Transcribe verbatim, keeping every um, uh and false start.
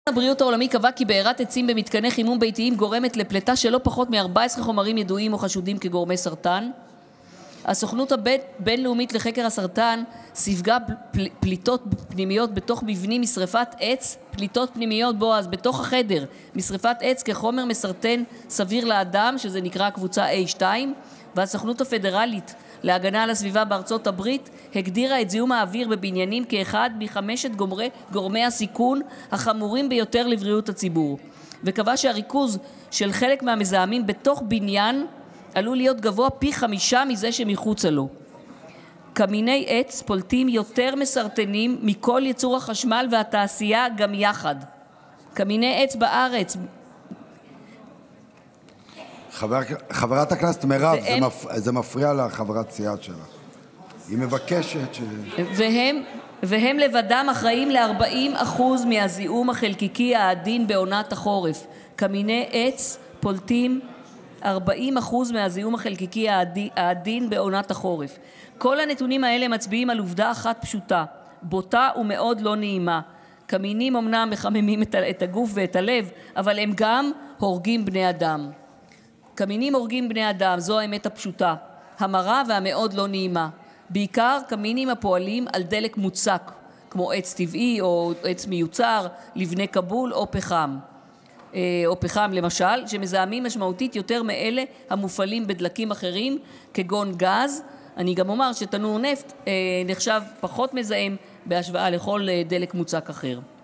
הבריאות העולמי קבע כי בעירת עצים במתקני חימום ביתיים גורמת לפליטה של לא פחות מ-ארבעה עשר חומרים ידועים או חשודים כגורמי סרטן. הסוכנות הבינלאומית לחקר הסרטן סיווגה פליטות פנימיות בתוך מבנים משרפת עץ, פליטות פנימיות בועז בתוך החדר משרפת עץ כחומר מסרטן סביר לאדם, שזה נקרא קבוצה איי שתיים, והסוכנות הפדרלית להגנה על הסביבה בארצות הברית הגדירה את זיהום האוויר בבניינים כאחד מחמשת גורמי, גורמי הסיכון החמורים ביותר לבריאות הציבור, וקבע שהריכוז של חלק מהמזהמים בתוך בניין עלול להיות גבוה פי חמישה מזה שמחוצה לו. קמיני עץ פולטים יותר מסרטנים מכל ייצור החשמל והתעשייה גם יחד. קמיני עץ בארץ... חבר, חברת הכנסת מירב, והם, זה, מפ... זה מפריע לחברת סיעת שלך. היא מבקשת ש... והם, והם לבדם אחראים ל-ארבעים אחוז מהזיהום החלקיקי העדין בעונת החורף. קמיני עץ פולטים ארבעים אחוז מהזיהום החלקיקי העדין בעונת החורף. כל הנתונים האלה מצביעים על עובדה אחת פשוטה, בוטה ומאוד לא נעימה. קמינים אמנם מחממים את הגוף ואת הלב, אבל הם גם הורגים בני אדם. קמינים הורגים בני אדם, זו האמת הפשוטה, המרה והמאוד לא נעימה. בעיקר קמינים הפועלים על דלק מוצק, כמו עץ טבעי או עץ מיוצר, לבני כבול או פחם. או פחם למשל, שמזהמים משמעותית יותר מאלה המופעלים בדלקים אחרים, כגון גז. אני גם אומר שתנור נפט נחשב פחות מזהם בהשוואה לכל דלק מוצק אחר.